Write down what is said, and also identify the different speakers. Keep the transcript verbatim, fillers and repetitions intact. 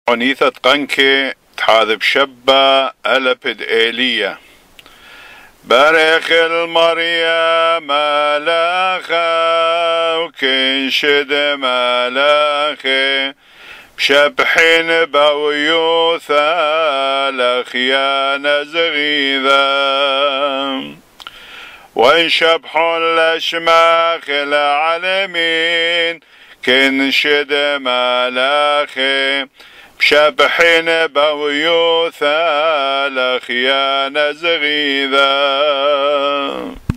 Speaker 1: عنيثة قنكي تحاذب شبة ألبد إيلية بارخ المريم ملاخة وكنشد ملاخي بشبحين بويوثا لخيانة زغيذة وانشبحون لشماخ العالمين كنشد ملاخي بشبحين بويوثا لخيانة زغيذة